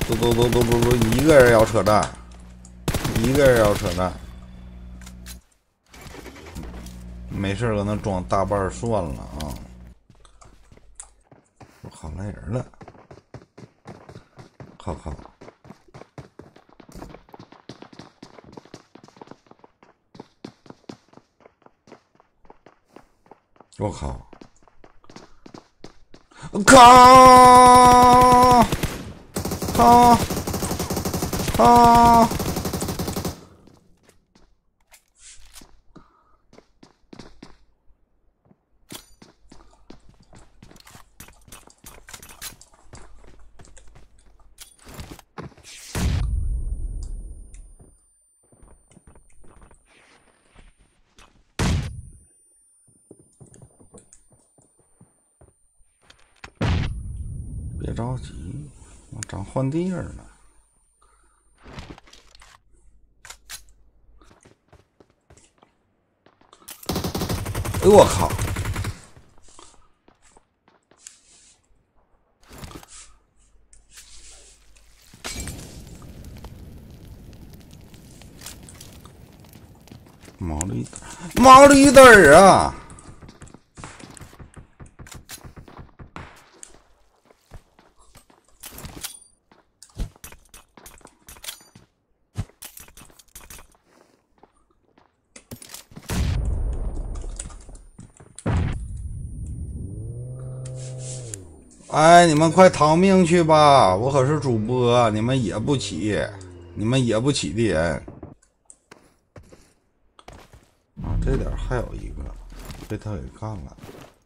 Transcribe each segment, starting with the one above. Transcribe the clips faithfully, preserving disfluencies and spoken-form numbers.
都都都都都都，一个人要扯淡，一个人要扯淡。没事，搁那装大半算了啊！我靠，来人了！靠靠！我靠！我靠！靠！靠！别着急，我长换地儿了。哎呦我靠！毛了一点，毛了一点儿啊！哎，你们快逃命去吧！我可是主播，你们也不起，你们也不起的人。啊，这点还有一个被他给干了。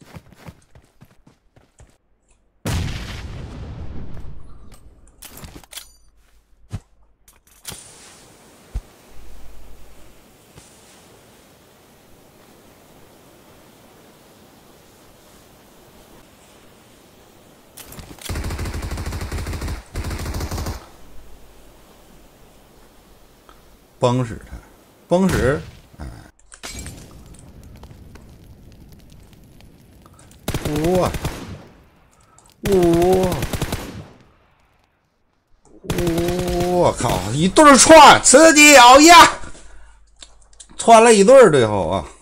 崩死他，崩死！哎，哇，哇，我靠！一对串，刺激咬呀！串了一对儿，最后啊。